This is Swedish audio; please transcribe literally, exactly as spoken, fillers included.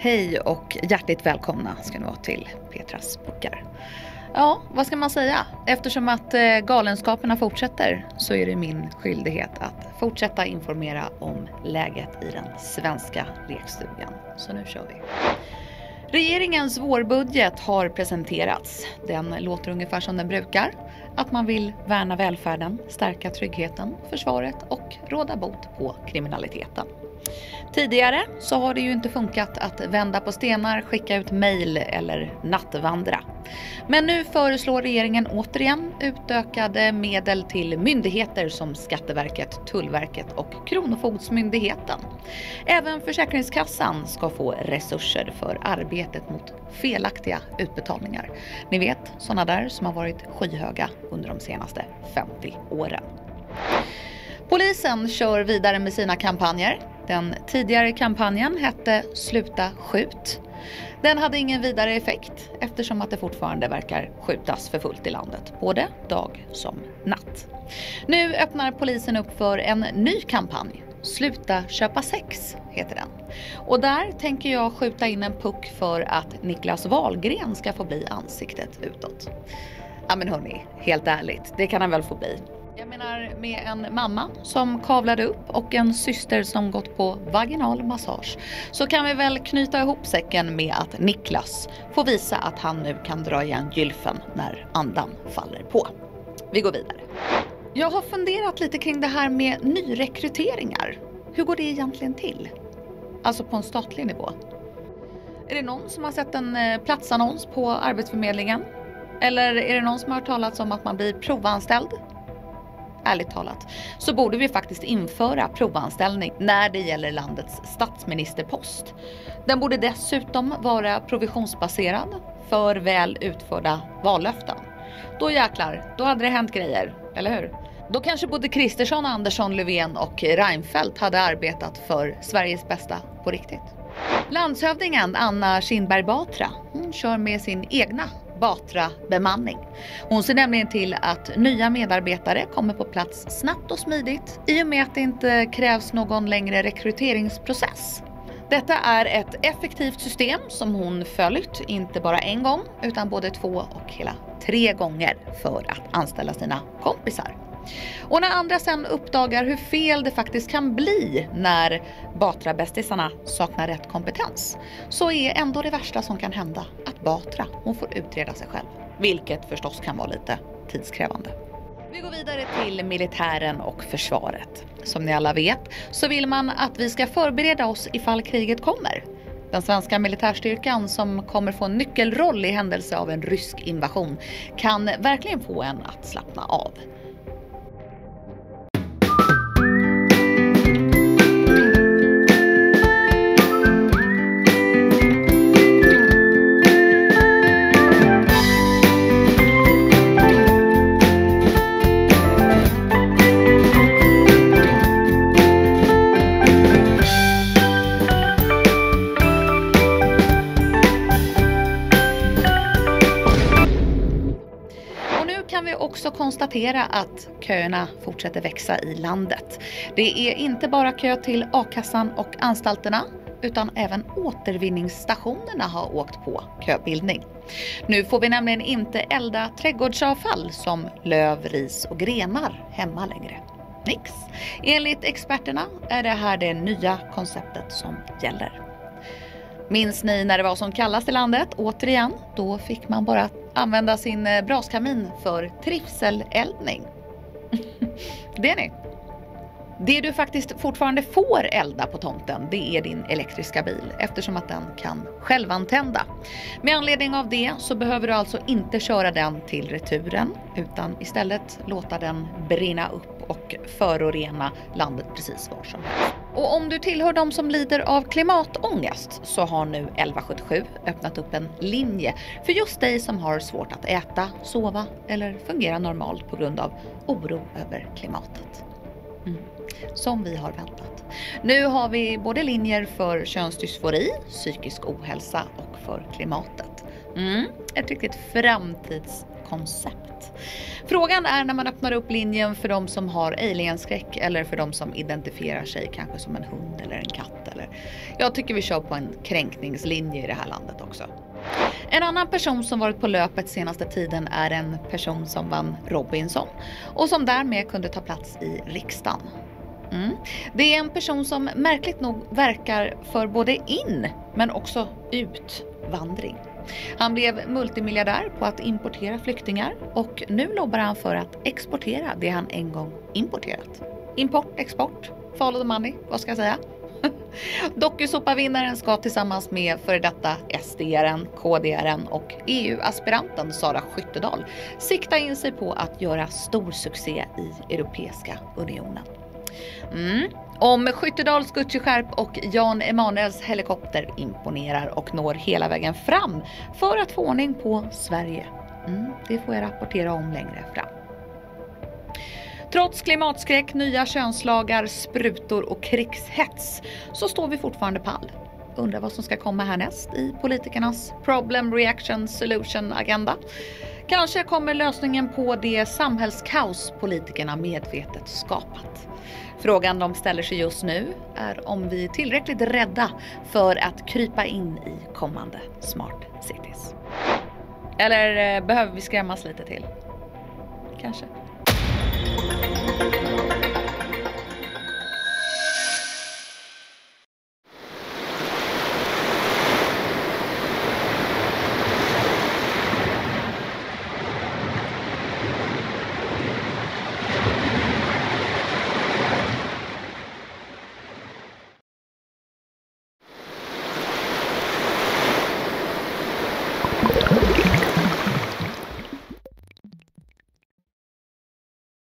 Hej och hjärtligt välkomna ska ni vara till Petras puckar. Ja, vad ska man säga? Eftersom att galenskaperna fortsätter så är det min skyldighet att fortsätta informera om läget i den svenska lekstugan. Så nu kör vi. Regeringens vårbudget har presenterats. Den låter ungefär som den brukar. Att man vill värna välfärden, stärka tryggheten, försvaret och råda bot på kriminaliteten. Tidigare så har det ju inte funkat att vända på stenar, skicka ut mejl eller nattvandra. Men nu föreslår regeringen återigen utökade medel till myndigheter som Skatteverket, Tullverket och Kronofogdsmyndigheten. Även Försäkringskassan ska få resurser för arbetet mot felaktiga utbetalningar. Ni vet, sådana där som har varit skyhöga under de senaste femtio åren. Polisen kör vidare med sina kampanjer. Den tidigare kampanjen hette Sluta skjut. Den hade ingen vidare effekt eftersom att det fortfarande verkar skjutas för fullt i landet, både dag som natt. Nu öppnar polisen upp för en ny kampanj. Sluta köpa sex heter den. Och där tänker jag skjuta in en puck för att Niklas Wahlgren ska få bli ansiktet utåt. Ja men hörni, helt ärligt, det kan han väl få bli. Jag menar med en mamma som kavlade upp och en syster som gått på vaginal massage så kan vi väl knyta ihop säcken med att Niklas får visa att han nu kan dra igen gylfen när andan faller på. Vi går vidare. Jag har funderat lite kring det här med nyrekryteringar. Hur går det egentligen till? Alltså på en statlig nivå. Är det någon som har sett en platsannons på Arbetsförmedlingen? Eller är det någon som har hört talat om att man blir provanställd? Ärligt talat, så borde vi faktiskt införa provanställning när det gäller landets statsministerpost. Den borde dessutom vara provisionsbaserad för väl utförda vallöften. Då jäklar, då hade det hänt grejer, eller hur? Då kanske både Kristersson, Andersson, Löfven och Reinfeldt hade arbetat för Sveriges bästa på riktigt. Landshövdingen Anna Kinberg Batra, hon kör med sin egna Batra-bemanning. Hon ser nämligen till att nya medarbetare kommer på plats snabbt och smidigt i och med att det inte krävs någon längre rekryteringsprocess. Detta är ett effektivt system som hon följt inte bara en gång utan både två och hela tre gånger för att anställa sina kompisar. Och när andra sen uppdagar hur fel det faktiskt kan bli när Batra-bästisarna saknar rätt kompetens så är ändå det värsta som kan hända att Batra hon får utreda sig själv. Vilket förstås kan vara lite tidskrävande. Vi går vidare till militären och försvaret. Som ni alla vet så vill man att vi ska förbereda oss ifall kriget kommer. Den svenska militärstyrkan som kommer få en nyckelroll i händelse av en rysk invasion kan verkligen få en att slappna av. Kan vi också konstatera att köerna fortsätter växa i landet. Det är inte bara kö till a-kassan och anstalterna utan även återvinningsstationerna har åkt på köbildning. Nu får vi nämligen inte elda trädgårdsavfall som löv, ris och grenar hemma längre. Nix. Enligt experterna är det här det nya konceptet som gäller. Minns ni när det var som kallast i landet? Återigen, då fick man bara använda sin braskamin för trivseleldning. Det är ni. Det du faktiskt fortfarande får elda på tomten, det är din elektriska bil eftersom att den kan självantända. Med anledning av det så behöver du alltså inte köra den till returen utan istället låta den brinna upp och förorena landet precis var som helst. Och om du tillhör de som lider av klimatångest så har nu elva sjuttiosju öppnat upp en linje för just dig som har svårt att äta, sova eller fungera normalt på grund av oro över klimatet. Mm. Som vi har väntat. Nu har vi både linjer för könsdysfori, psykisk ohälsa och för klimatet. Mm. Ett riktigt framtidskoncept. Frågan är när man öppnar upp linjen för de som har alienskräck eller för de som identifierar sig kanske som en hund eller en katt heller. Jag tycker vi kör på en kränkningslinje i det här landet också. En annan person som varit på löpet senaste tiden är en person som vann Robinson och som därmed kunde ta plats i riksdagen. Mm. Det är en person som märkligt nog verkar för både in men också utvandring. Han blev multimiljardär på att importera flyktingar och nu lobbar han för att exportera det han en gång importerat. Import, export, follow the money, vad ska jag säga? Dokusåpavinnaren ska tillsammans med före detta S D-aren, K D-aren och E U-aspiranten Sara Skyttedal sikta in sig på att göra stor succé i Europeiska unionen. Mm. Om Skyttedals Gucci-skärp och Jan Emanuels helikopter imponerar och når hela vägen fram för att få ordning på Sverige. Mm, det får jag rapportera om längre fram. Trots klimatskräck, nya könslagar, sprutor och krigshets så står vi fortfarande pall. Undrar vad som ska komma härnäst i politikernas problem, reaction, solution agenda. Kanske kommer lösningen på det samhällskaos politikerna medvetet skapat. Frågan de ställer sig just nu är om vi är tillräckligt rädda för att krypa in i kommande smart cities. Eller behöver vi skrämmas lite till? Kanske.